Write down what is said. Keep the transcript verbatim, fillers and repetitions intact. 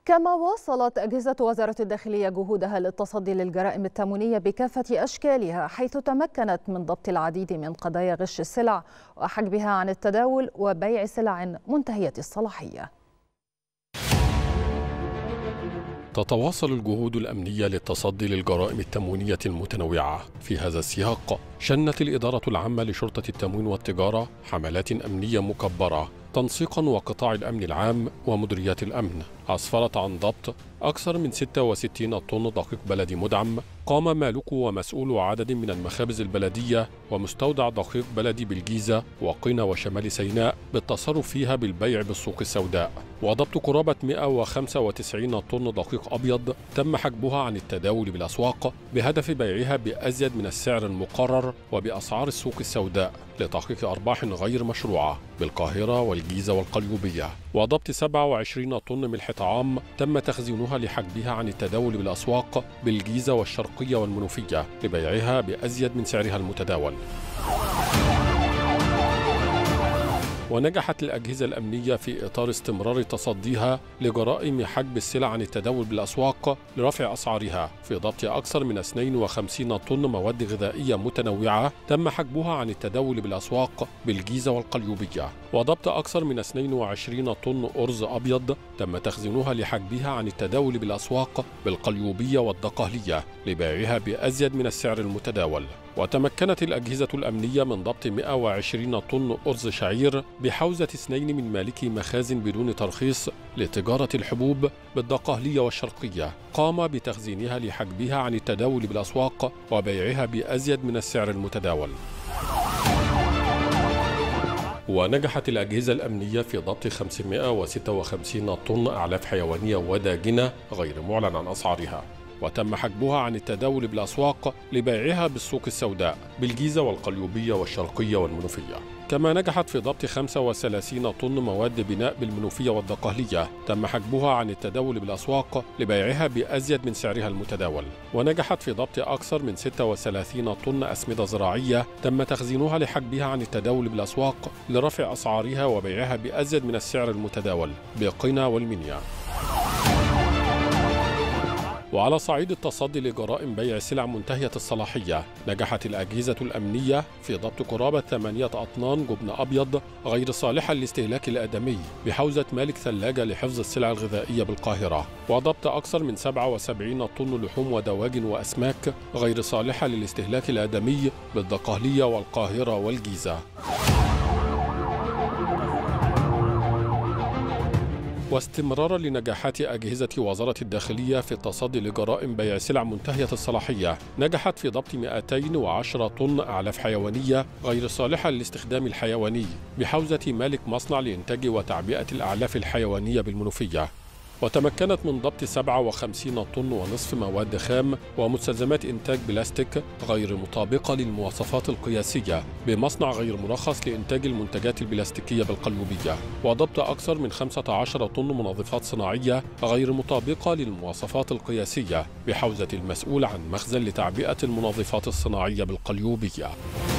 كما واصلت أجهزة وزارة الداخلية جهودها للتصدي للجرائم التموينية بكافة أشكالها، حيث تمكنت من ضبط العديد من قضايا غش السلع وحجبها عن التداول وبيع سلع منتهية الصلاحية. تتواصل الجهود الأمنية للتصدي للجرائم التموينية المتنوعة. في هذا السياق شنت الإدارة العامة لشرطة التموين والتجارة حملات أمنية مكبرة تنسيقا وقطاع الأمن العام ومديريات الأمن، أسفرت عن ضبط أكثر من ستة وستين طن دقيق بلدي مدعم قام مالكه ومسؤول عدد من المخابز البلدية ومستودع دقيق بلدي بالجيزة وقنا وشمال سيناء بالتصرف فيها بالبيع بالسوق السوداء، وضبط قرابة مئة وخمسة وتسعين طن دقيق أبيض تم حجبها عن التداول بالأسواق بهدف بيعها بأزيد من السعر المقرر وبأسعار السوق السوداء لتحقيق أرباح غير مشروعة بالقاهرة والجيزة والقليوبية، وضبط سبعة وعشرين طن ملح طعام تم تخزينها لحجبها عن التداول بالأسواق بالجيزة والشرقية والمنوفية لبيعها بأزيد من سعرها المتداول. ونجحت الأجهزة الأمنية في إطار استمرار تصديها لجرائم حجب السلع عن التداول بالأسواق لرفع أسعارها في ضبط أكثر من اثنين وخمسين طن مواد غذائية متنوعة تم حجبها عن التداول بالأسواق بالجيزة والقليوبية، وضبط أكثر من اثنين وعشرين طن أرز أبيض تم تخزينها لحجبها عن التداول بالأسواق بالقليوبية والدقهلية لبيعها بأزيد من السعر المتداول. وتمكنت الأجهزة الأمنية من ضبط مئة وعشرين طن أرز شعير بحوزة اثنين من مالكي مخازن بدون ترخيص لتجارة الحبوب بالدقهلية والشرقية قام بتخزينها لحجبها عن التداول بالأسواق وبيعها بأزيد من السعر المتداول. ونجحت الأجهزة الأمنية في ضبط خمسمئة وستة وخمسين طن أعلاف حيوانية وداجنة غير معلن عن أسعارها، وتم حجبها عن التداول بالأسواق لبيعها بالسوق السوداء بالجيزة والقليوبية والشرقية والمنوفية. كما نجحت في ضبط خمسة وثلاثين طن مواد بناء بالمنوفية والدقهلية تم حجبها عن التداول بالأسواق لبيعها بأزيد من سعرها المتداول. ونجحت في ضبط أكثر من ستة وثلاثين طن أسمدة زراعية تم تخزينها لحجبها عن التداول بالأسواق لرفع أسعارها وبيعها بأزيد من السعر المتداول بقنا والمنيا. وعلى صعيد التصدي لجرائم بيع سلع منتهية الصلاحية، نجحت الأجهزة الأمنية في ضبط قرابة ثمانية أطنان جبن أبيض غير صالحة للاستهلاك الآدمي بحوزة مالك ثلاجة لحفظ السلع الغذائية بالقاهرة، وضبط أكثر من سبعة وسبعين طن لحوم ودواجن وأسماك غير صالحة للاستهلاك الآدمي بالدقهلية والقاهرة والجيزة. واستمرارا لنجاحات أجهزة وزارة الداخلية في التصدي لجرائم بيع سلع منتهية الصلاحية، نجحت في ضبط مئتين وعشرة طن أعلاف حيوانية غير صالحة للاستخدام الحيواني بحوزة مالك مصنع لإنتاج وتعبئة الأعلاف الحيوانية بالمنوفية، وتمكنت من ضبط سبعة وخمسين طن ونصف مواد خام ومستلزمات إنتاج بلاستيك غير مطابقة للمواصفات القياسية بمصنع غير مرخص لإنتاج المنتجات البلاستيكية بالقليوبية، وضبط أكثر من خمسة عشر طن منظفات صناعية غير مطابقة للمواصفات القياسية بحوزة المسؤول عن مخزن لتعبئة المنظفات الصناعية بالقليوبية.